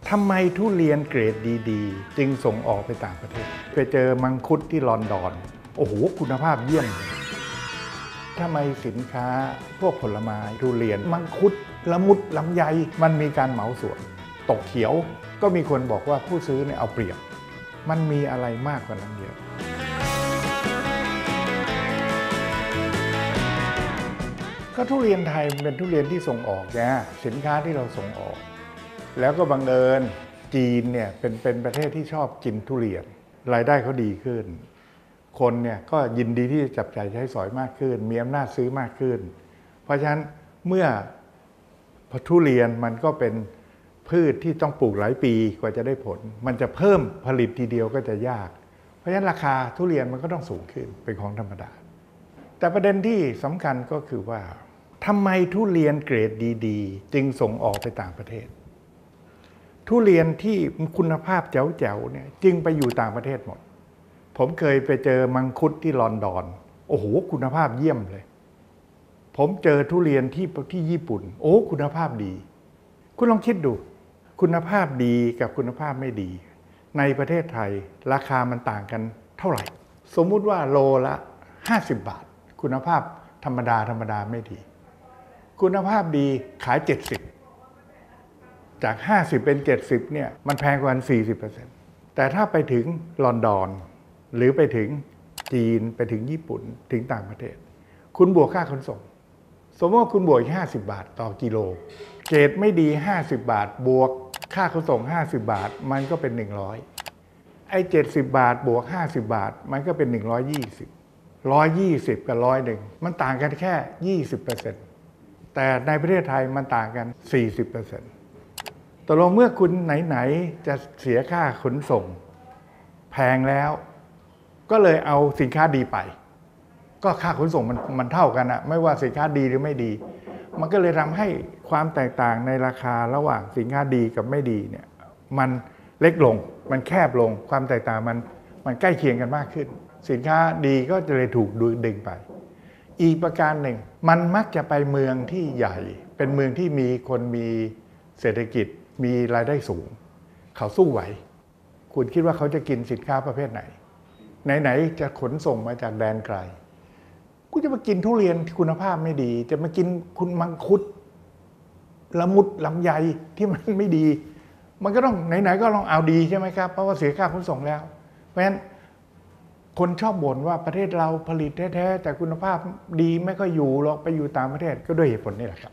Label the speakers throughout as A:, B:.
A: ทำไมทุเรียนเกรดดีๆจึงส่งออกไปต่างประเทศไปเจอมังคุดที่ลอนดอนโอ้โหคุณภาพเยี่ยมทำไมสินค้าพวกผลไม้ทุเรียนมังคุดละมุดลำไยมันมีการเหมาส่วนตกเขียวก็มีคนบอกว่าผู้ซื้อเนี่ยเอาเปรียบมันมีอะไรมากกว่านั้นเยอะก็ทุเรียนไทยเป็นทุเรียนที่ส่งออกนะสินค้าที่เราส่งออกแล้วก็บังเอิญจีนเนี่ยเป็นประเทศที่ชอบกินทุเรียนรายได้เขาดีขึ้นคนเนี่ยก็ยินดีที่จะจับจ่ายใช้สอยมากขึ้นมีอำนาจซื้อมากขึ้นเพราะฉะนั้นเมื่อทุเรียนมันก็เป็นพืชที่ต้องปลูกหลายปีกว่าจะได้ผลมันจะเพิ่มผลิตทีเดียวก็จะยากเพราะฉะนั้นราคาทุเรียนมันก็ต้องสูงขึ้นเป็นของธรรมดาแต่ประเด็นที่สำคัญก็คือว่าทำไมทุเรียนเกรดดีๆจึงส่งออกไปต่างประเทศทุเรียนที่คุณภาพแจ๋วๆเนี่ยจึงไปอยู่ต่างประเทศหมดผมเคยไปเจอมังคุดที่ลอนดอนโอ้โหคุณภาพเยี่ยมเลยผมเจอทุเรียนที่ญี่ปุ่นโอ้คุณภาพดีคุณลองคิดดูคุณภาพดีกับคุณภาพไม่ดีในประเทศไทยราคามันต่างกันเท่าไหร่สมมุติว่าโลละ50 บาทคุณภาพธรรมดาไม่ดีคุณภาพดีขาย70จาก50เป็น70เนี่ยมันแพงกว่า 40% แต่ถ้าไปถึงลอนดอนหรือไปถึงจีนไปถึงญี่ปุ่นถึงต่างประเทศคุณบวกค่าขนส่งสมมติว่าคุณบวก50 บาทต่อกิโลเกรดไม่ดี50 บาทบวกค่าขนส่ง50 บาทมันก็เป็น100ไอ้70 บาทบวก50 บาทมันก็เป็น120กับ101มันต่างกันแค่ 20%แต่ในประเทศไทยมันต่างกัน 40%ตกลงเมื่อคุณไหนๆจะเสียค่าขนส่งแพงแล้วก็เลยเอาสินค้าดีไปก็ค่าขนส่งมันเท่ากันอะไม่ว่าสินค้าดีหรือไม่ดีมันก็เลยทำให้ความแตกต่างในราคาระหว่างสินค้าดีกับไม่ดีเนี่ยมันเล็กลงมันแคบลงความแตกต่างมันใกล้เคียงกันมากขึ้นสินค้าดีก็จะเลยถูกดึงไปอีกประการหนึ่งมันมักจะไปเมืองที่ใหญ่เป็นเมืองที่มีคนมีเศรษฐกิจมีรายได้สูงเขาสู้ไหวคุณคิดว่าเขาจะกินสินค้าประเภทไหนจะขนส่งมาจากแดนไกลกูจะมากินทุเรียนคุณภาพไม่ดีจะมากินคุณมังคุดละมุดลำไยที่มันไม่ดีมันก็ต้องไหนก็ลองเอาดีใช่ไหมครับเพราะว่าเสียค่าขนส่งแล้วเพราะฉะนั้นคนชอบบ่นว่าประเทศเราผลิตแท้ๆแต่คุณภาพดีไม่ค่อยอยู่หรอกไปอยู่ต่างประเทศก็ด้วยเหตุผลนี่แหละครับ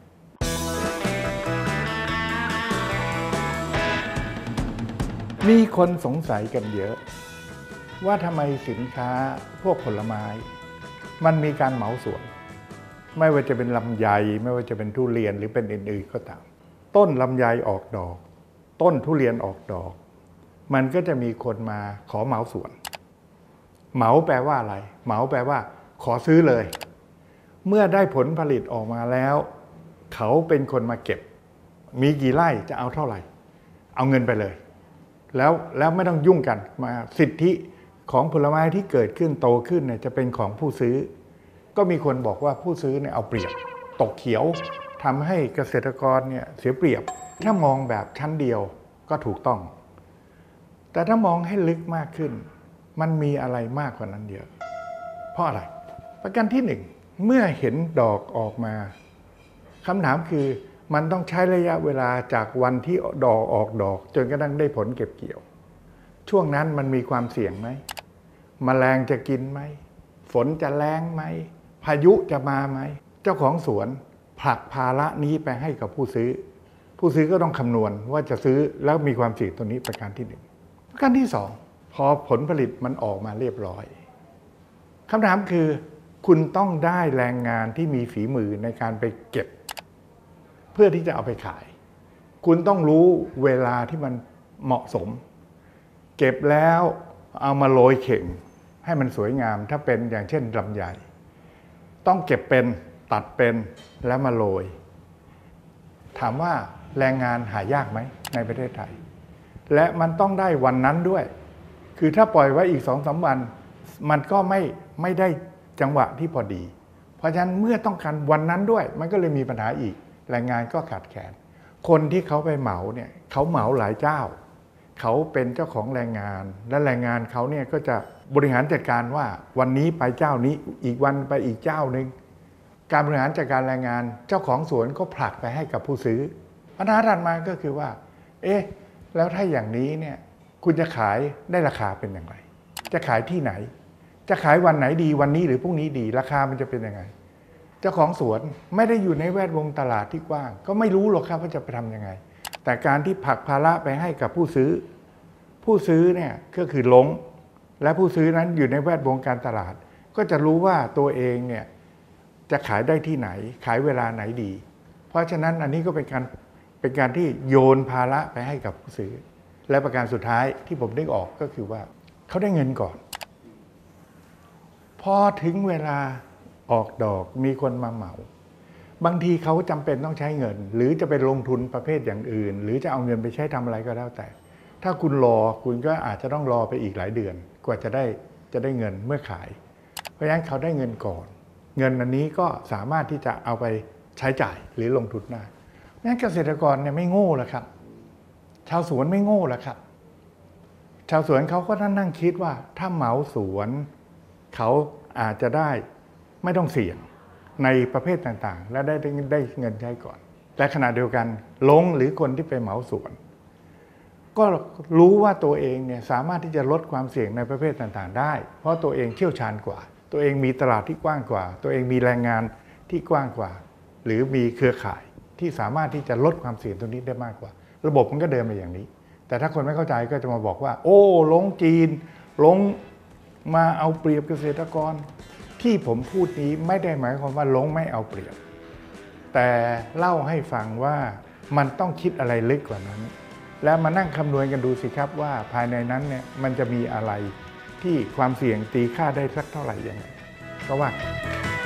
A: มีคนสงสัยกันเยอะว่าทำไมสินค้าพวกผลไม้มันมีการเหมาส่วนไม่ว่าจะเป็นลำไยไม่ว่าจะเป็นทุเรียนหรือเป็นอื่นๆก็ตามต้นลำไยออกดอกต้นทุเรียนออกดอกมันก็จะมีคนมาขอเหมาส่วนเหมาแปลว่าอะไรเหมาแปลว่าขอซื้อเลยเมื่อได้ผลผลิตออกมาแล้วเขาเป็นคนมาเก็บมีกี่ไร่จะเอาเท่าไหร่เอาเงินไปเลยแล้วไม่ต้องยุ่งกันมาสิทธิของผลไม้ที่เกิดขึ้นโตขึ้นเนี่ยจะเป็นของผู้ซื้อก็มีคนบอกว่าผู้ซื้อเนี่ยเอาเปรียบตกเขียวทำให้เกษตรกรเนี่ยเสียเปรียบถ้ามองแบบชั้นเดียวก็ถูกต้องแต่ถ้ามองให้ลึกมากขึ้นมันมีอะไรมากกว่านั้นเยอะเพราะอะไรประการที่หนึ่งเมื่อเห็นดอกออกมาคำถามคือมันต้องใช้ระยะเวลาจากวันที่ดอกออกดอกจนกระทั่งได้ผลเก็บเกี่ยวช่วงนั้นมันมีความเสี่ยงไหมแมลงจะกินไหมฝนจะแล้งไหมพายุจะมาไหมเจ้าของสวนผลักภาระนี้ไปให้กับผู้ซื้อก็ต้องคำนวณว่าจะซื้อแล้วมีความเสี่ยงตัวนี้ประการที่หนึ่งประการที่สองพอผลผลิตมันออกมาเรียบร้อยคำถามคือคุณต้องได้แรงงานที่มีฝีมือในการไปเก็บเพื่อที่จะเอาไปขายคุณต้องรู้เวลาที่มันเหมาะสมเก็บแล้วเอามาโรยเข่งให้มันสวยงามถ้าเป็นอย่างเช่นลำไยต้องเก็บเป็นตัดเป็นแล้วมาโรยถามว่าแรงงานหายากไหมในประเทศไทยและมันต้องได้วันนั้นด้วยคือถ้าปล่อยไว้อีก 2-3 วันมันก็ไม่ได้จังหวะที่พอดีเพราะฉะนั้นเมื่อต้องการวันนั้นด้วยมันก็เลยมีปัญหาอีกแรงงานก็ขาดแคลนคนที่เขาไปเหมาเนี่ยเขาเหมาหลายเจ้าเขาเป็นเจ้าของแรงงานและแรงงานเขาเนี่ยก็จะบริหารจัดการว่าวันนี้ไปเจ้านี้อีกวันไปอีกเจ้าหนึ่งการบริหารจัดการแรงงานเจ้าของสวนก็ผลักไปให้กับผู้ซื้อปัญหาถัดมาก็คือว่าแล้วถ้าอย่างนี้เนี่ยคุณจะขายได้ราคาเป็นอย่างไรจะขายที่ไหนจะขายวันไหนดีวันนี้หรือพรุ่งนี้ดีราคามันจะเป็นยังไงเจ้าของสวนไม่ได้อยู่ในแวดวงตลาดที่กว้างก็ไม่รู้หรอกครับว่าจะไปทำยังไงแต่การที่ผลักภาระไปให้กับผู้ซื้อเนี่ยก็คือลงและผู้ซื้อนั้นอยู่ในแวดวงการตลาดก็จะรู้ว่าตัวเองเนี่ยจะขายได้ที่ไหนขายเวลาไหนดีเพราะฉะนั้นอันนี้ก็เป็นการที่โยนภาระไปให้กับผู้ซื้อและประการสุดท้ายที่ผมนึกออกก็คือว่าเขาได้เงินก่อนพอถึงเวลาออกดอกมีคนมาเหมาบางทีเขาจำเป็นต้องใช้เงินหรือจะไปลงทุนประเภทอย่างอื่นหรือจะเอาเงินไปใช้ทำอะไรก็แล้วแต่ถ้าคุณรอคุณก็อาจจะต้องรอไปอีกหลายเดือนกว่าจะได้เงินเมื่อขายเพราะฉะนั้นเขาได้เงินก่อนเงินอันนี้ก็สามารถที่จะเอาไปใช้จ่ายหรือลงทุนได้เพราะฉะนั้นเกษตรกรเนี่ยไม่โง่แล้วครับชาวสวนไม่โง่แล้วครับชาวสวนเขาก็นั่งคิดว่าถ้าเหมาสวนเขาอาจจะได้ไม่ต้องเสี่ยงในประเภทต่างๆและได้เงินใช้ก่อนและขณะเดียวกันลงหรือคนที่ไปเหมาสวนก็รู้ว่าตัวเองเนี่ยสามารถที่จะลดความเสี่ยงในประเภทต่างๆได้เพราะตัวเองเชี่ยวชาญกว่าตัวเองมีตลาดที่กว้างกว่าตัวเองมีแรงงานที่กว้างกว่าหรือมีเครือข่ายที่สามารถที่จะลดความเสี่ยงตรงนี้ได้มากกว่าระบบมันก็เดินมาอย่างนี้แต่ถ้าคนไม่เข้าใจก็จะมาบอกว่าโอ้ลงจีนลงมาเอาเปรียบเกษตรกรที่ผมพูดนี้ไม่ได้หมายความว่าลงไม่เอาเปรียบแต่เล่าให้ฟังว่ามันต้องคิดอะไรลึกกว่านั้นแล้วมานั่งคำนวณกันดูสิครับว่าภายในนั้นเนี่ยมันจะมีอะไรที่ความเสี่ยงตีค่าได้สักเท่าไหร่ยังไงก็ว่า